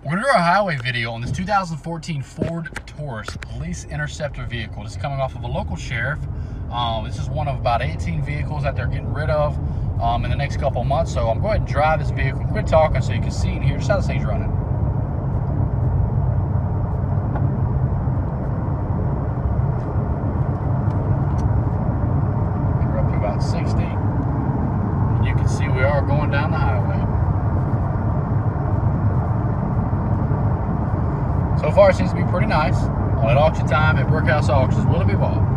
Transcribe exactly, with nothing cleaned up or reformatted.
We're going to do our highway video on this two thousand fourteen Ford Taurus police interceptor vehicle. This is coming off of a local sheriff. Um, this is one of about eighteen vehicles that they're getting rid of um, in the next couple of months. So I'm going to go ahead and drive this vehicle. Quit talking so you can see and hear just how this thing's running. We're up to about sixty. And you can see we are going down the highway. So far, it seems to be pretty nice. On at auction time at Brickhouse Auctions, will it be bought?